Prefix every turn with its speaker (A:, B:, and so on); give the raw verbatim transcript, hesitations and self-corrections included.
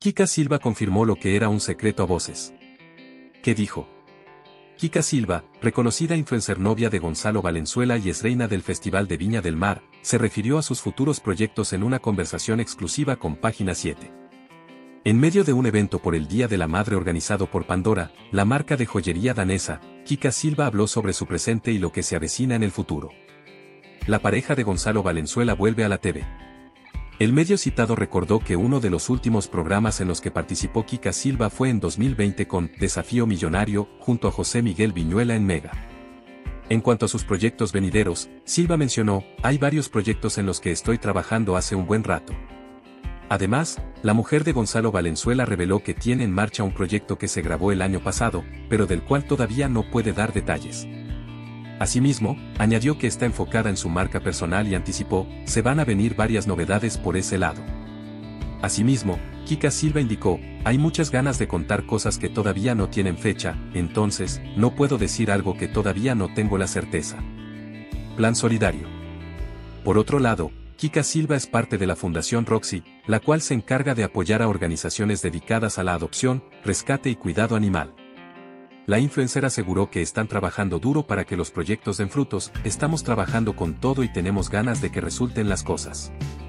A: Kika Silva confirmó lo que era un secreto a voces. ¿Qué dijo? Kika Silva, reconocida influencer novia de Gonzalo Valenzuela y es reina del Festival de Viña del Mar, se refirió a sus futuros proyectos en una conversación exclusiva con Página siete. En medio de un evento por el Día de la Madre organizado por Pandora, la marca de joyería danesa, Kika Silva habló sobre su presente y lo que se avecina en el futuro. La pareja de Gonzalo Valenzuela vuelve a la T V. El medio citado recordó que uno de los últimos programas en los que participó Kika Silva fue en dos mil veinte con Desafío Millonario, junto a José Miguel Viñuela en Mega. En cuanto a sus proyectos venideros, Silva mencionó, hay varios proyectos en los que estoy trabajando hace un buen rato. Además, la mujer de Gonzalo Valenzuela reveló que tiene en marcha un proyecto que se grabó el año pasado, pero del cual todavía no puede dar detalles. Asimismo, añadió que está enfocada en su marca personal y anticipó, se van a venir varias novedades por ese lado. Asimismo, Kika Silva indicó, hay muchas ganas de contar cosas que todavía no tienen fecha, entonces, no puedo decir algo que todavía no tengo la certeza. Plan solidario. Por otro lado, Kika Silva es parte de la Fundación Roxy, la cual se encarga de apoyar a organizaciones dedicadas a la adopción, rescate y cuidado animal. La influencer aseguró que están trabajando duro para que los proyectos den frutos, estamos trabajando con todo y tenemos ganas de que resulten las cosas.